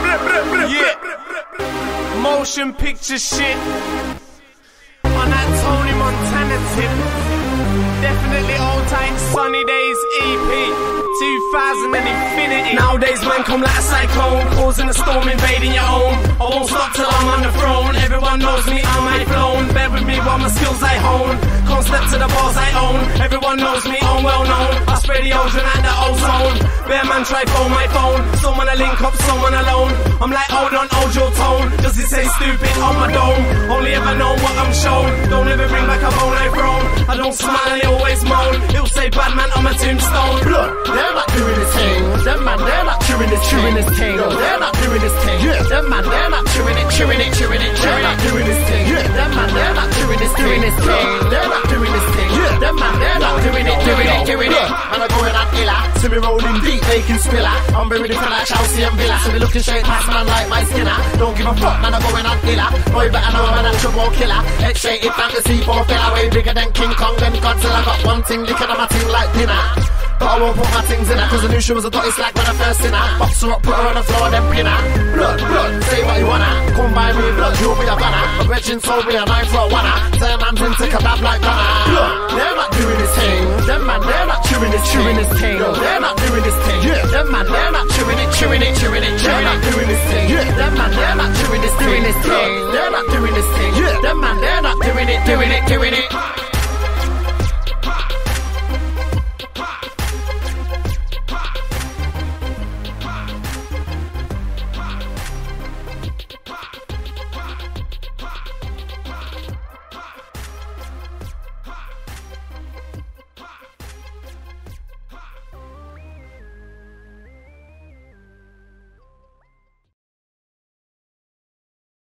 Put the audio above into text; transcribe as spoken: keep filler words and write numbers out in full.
Yeah. Motion picture shit on that Tony Montana tip. Definitely old tight Sunny Days E P two thousand and infinity. Nowadays man come like a cyclone, causing a storm, invading your home. I won't stop till I'm on the throne. Everyone knows me, I'm my flown. Bear with me while my skills I hone. Can't step to the bars I own. Everyone knows me, I'm well known. I spread the ocean and the ozone. Bear man try phone my phone. Someone I link up, someone alone. I'm like, hold on, hold your tone. Does it say stupid on my dome? Only ever know what I'm shown. Don't ever bring back a bone I thrown. I don't smile and they always moan. He'll say bad man on my tombstone. Look, they're not doing this thing. Them man, they're not chewing this, chewing this thing. No, they're not doing this thing. Yeah. Them man, they're not chewing it, chewing it, chewing it, chewing it. They're not doing this thing. Yeah. Them man, they're not chewing this, doing this thing. They're not doing this thing. Yeah. Them man, they're not doing it, doing it, doing it. Man, I'm going on illa. See me rolling deep, making spiller. I'm very different like Chelsea and Villa. So me looking straight past man like my skinner. Don't give a fuck, man, I'm going on illa. Boy, better know man, I'm trouble killer. X-rated fantasy, four fella way bigger than King Kong and Godzilla. Got one thing, licking on my ting like dinner. But I won't put my things in her, cause I knew she was a dirty slag when I first seen her. Box her up, put her on the floor, then pin her. Blood, blood, say what you wanna. Come by me, blood, you'll be a banner. My brethren told me a nine for a wanna. Turn man's into kebab like banner. Look, they're not doing this thing. Them man, they're not chewing this, chewing this thing. No, they're not doing this thing. Yeah. Them man, they're not chewing it, chewing it, chewing it, chewing it. They're not doing this thing. Yeah. Them man, they're not chewing this, doing this thing. They're not doing this thing. Yeah. Them man, they're not doing it, doing it, doing it.